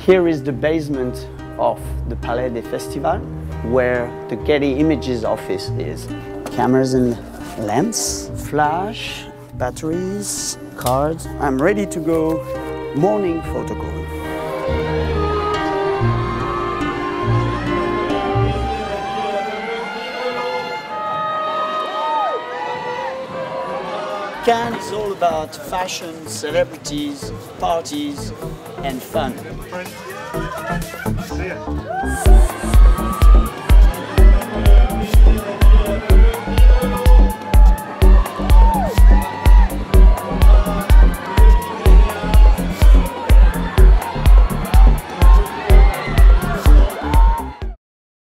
Here is the basement of the Palais des Festivals, where the Getty Images office is. Cameras and lens, flash, batteries, cards. I'm ready to go. Morning photo call. Cannes is all about fashion, celebrities, parties, and fun. See ya.